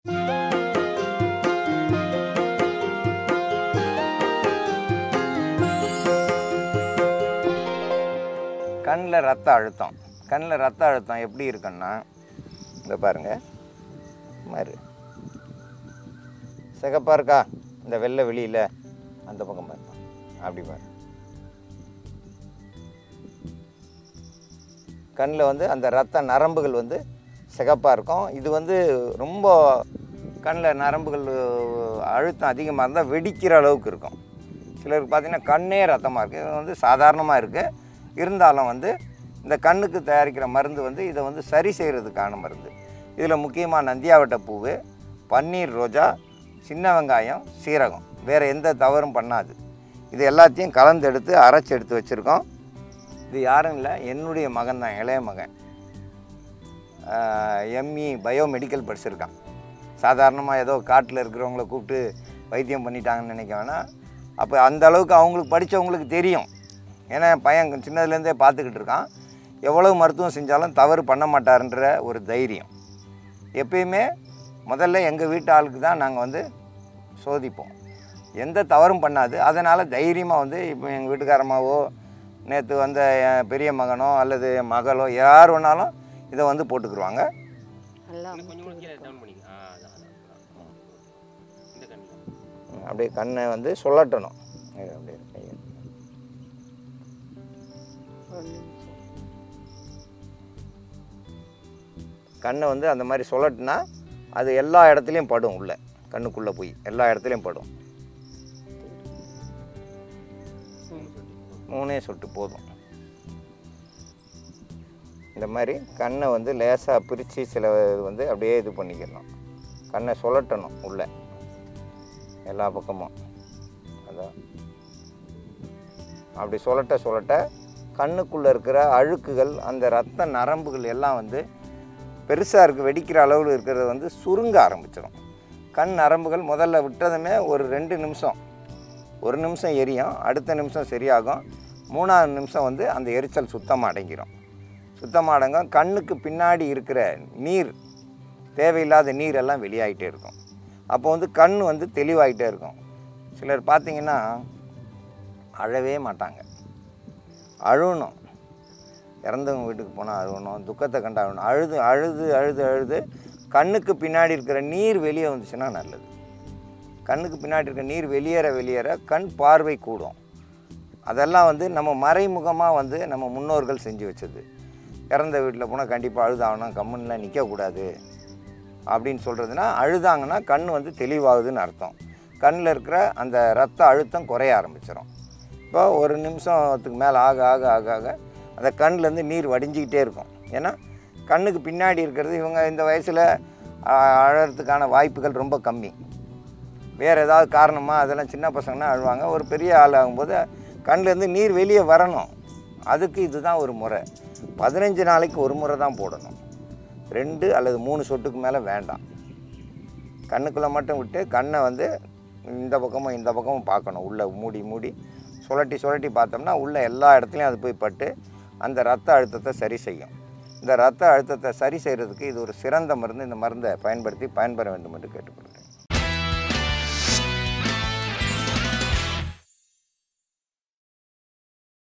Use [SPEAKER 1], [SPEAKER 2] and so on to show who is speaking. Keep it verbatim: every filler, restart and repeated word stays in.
[SPEAKER 1] கண்ணில் ரத்த அழுத்தம் கண்ணில் ரத்த அழுத்தம் எப்படி இருக்குன்னா இந்த பாருங்கள் மாதிரி சிகப்பாக இருக்கா இந்த வெள்ளை வெளியில் அந்த பக்கம் பாருங்க அப்படி பாரு கண்ணில் வந்து அந்த ரத்த நரம்புகள் வந்து சிகப்பாக இருக்கும். இது வந்து ரொம்ப கண்ணில் நரம்புகள் அழுத்தம் அதிகமாக இருந்தால் வெடிக்கிற அளவுக்கு இருக்கும். சிலருக்கு பார்த்திங்கன்னா கண்ணே ரத்தமாக இருக்குது. இது வந்து சாதாரணமாக இருக்குது. இருந்தாலும் வந்து இந்த கண்ணுக்கு தயாரிக்கிற மருந்து வந்து இதை வந்து சரி செய்கிறதுக்கான மருந்து. இதில் முக்கியமாக நந்தியாவட்டை பூவு, பன்னீர் ரோஜா, சின்ன வெங்காயம், சீரகம், வேறு எந்த தவறும் பண்ணாது. இது எல்லாத்தையும் கலந்து எடுத்து அரைச்சி எடுத்து வச்சுருக்கோம். இது யாரும் இல்லை, என்னுடைய மகன் தான், இளைய மகன். எம்இ பயோமெடிக்கல் படிச்சிருக்கான். சாதாரணமாக ஏதோ காட்டில் இருக்கிறவங்கள கூப்பிட்டு வைத்தியம் பண்ணிட்டாங்கன்னு நினைக்க வேணாம். அப்போ அந்த அளவுக்கு அவங்களுக்கு படித்தவங்களுக்கு தெரியும். ஏன்னா பையன் சின்னதுலேருந்தே பார்த்துக்கிட்டு இருக்கான். எவ்வளவு மருத்துவம் செஞ்சாலும் தவறு பண்ண மாட்டார்ன்ற ஒரு தைரியம். எப்பயுமே முதல்ல எங்கள் வீட்டு ஆளுக்கு தான் நாங்கள் வந்து சோதிப்போம். எந்த தவறும் பண்ணாது. அதனால் தைரியமாக வந்து இப்போ எங்கள் வீட்டுக்காரமாவோ நேற்று வந்த என் பெரிய மகனோ அல்லது என் மகளோ யார் வேணாலும் இதை வந்து போட்டுக்குருவாங்க. அப்படியே கண்ணை வந்து சொல்லட்டணும். அப்படியே கண்ணை வந்து அந்த மாதிரி சொல்லட்டுனா அது எல்லா இடத்துலையும் படும். உள்ள கண்ணுக்குள்ளே போய் எல்லா இடத்துலையும் படும். மூணே சொட்டு போதும். இந்த மாதிரி கண்ணை வந்து லேசாக பிரித்து சில வந்து அப்படியே இது பண்ணிக்கணும். கண்ணை சொல்லட்டணும் உள்ள எல்லா பக்கமும். அதான் அப்படி சொல்லட்ட சொல்லட்ட கண்ணுக்குள்ளே இருக்கிற அழுக்குகள், அந்த இரத்த நரம்புகள் எல்லாம் வந்து பெருசாக இருக்குது, வெடிக்கிற அளவில் இருக்கிறது வந்து சுருங்க ஆரம்பிச்சிடும். கண் நரம்புகள் முதல்ல விட்டதுமே ஒரு ரெண்டு நிமிஷம் ஒரு நிமிஷம் எரியும், அடுத்த நிமிஷம் சரியாகும், மூணாவது நிமிஷம் வந்து அந்த எரிச்சல் சுத்தமாக அடங்கிடும். சுத்தமாக அடங்கும். கண்ணுக்கு பின்னாடி இருக்கிற நீர், தேவையில்லாத நீர் எல்லாம் வெளியாகிட்டே இருக்கும். அப்போ வந்து கண் வந்து தெளிவாகிட்டே இருக்கும். சிலர் பார்த்திங்கன்னா அழவே மாட்டாங்க, அழுகணும். இறந்தவங்க வீட்டுக்கு போனால் அழுகணும், துக்கத்தை கண்டு அழுகணும். அழுது அழுது அழுது அழுது கண்ணுக்கு பின்னாடி இருக்கிற நீர் வெளியே வந்துச்சுன்னா நல்லது. கண்ணுக்கு பின்னாடி இருக்கிற நீர் வெளியேற வெளியேற கண் பார்வை கூடும். அதெல்லாம் வந்து நம்ம மறைமுகமாக வந்து நம்ம முன்னோர்கள் செஞ்சு வச்சது. இறந்த வீட்டில் போனால் கண்டிப்பாக அழுதாகணும், கம்முன்னெலாம் நிற்கக்கூடாது அப்படின்னு சொல்கிறதுனா, அழுதாங்கன்னா கண் வந்து தெளிவாகுதுன்னு அர்த்தம். கண்ணில் இருக்கிற அந்த ரத்த அழுத்தம் குறைய ஆரம்பிச்சிடும். இப்போ ஒரு நிமிஷத்துக்கு மேலே ஆக ஆக ஆக ஆக அந்த கண்ணிலேருந்து நீர் வடிஞ்சிக்கிட்டே இருக்கும். ஏன்னா கண்ணுக்கு பின்னாடி இருக்கிறது, இவங்க இந்த வயசில் அழகிறதுக்கான வாய்ப்புகள் ரொம்ப கம்மி. வேறு ஏதாவது காரணமாக அதெல்லாம் சின்ன பசங்கன்னா அழுவாங்க. ஒரு பெரிய ஆள் ஆகும்போது கண்ணிலேருந்து நீர் வெளியே வரணும். அதுக்கு இதுதான் ஒரு முறை. பதினஞ்சு நாளைக்கு ஒரு முறை தான் போடணும். ரெண்டு அல்லது மூணு சொட்டுக்கு மேலே வேண்டாம். கண்ணுக்குள்ளே மட்டும் விட்டு கண்ணை வந்து இந்த பக்கமும் இந்த பக்கமும் பார்க்கணும். உள்ளே மூடி மூடி சுழட்டி சுழட்டி பார்த்தோம்னா உள்ளே எல்லா இடத்துலையும் அது போய் பட்டு அந்த ரத்த அழுத்தத்தை சரி செய்யும். இந்த ரத்த அழுத்தத்தை சரி செய்கிறதுக்கு இது ஒரு சிறந்த மருந்து. இந்த மருந்தை பயன்படுத்தி பயன்பெற வேண்டும் என்று கேட்டுக்கொள்கிறேன்.